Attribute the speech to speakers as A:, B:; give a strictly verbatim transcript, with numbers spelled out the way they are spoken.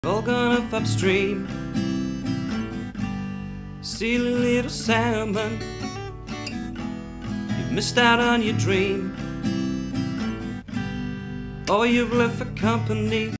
A: All gone up upstream, silly little salmon, you've missed out on your dream, or you've left for company.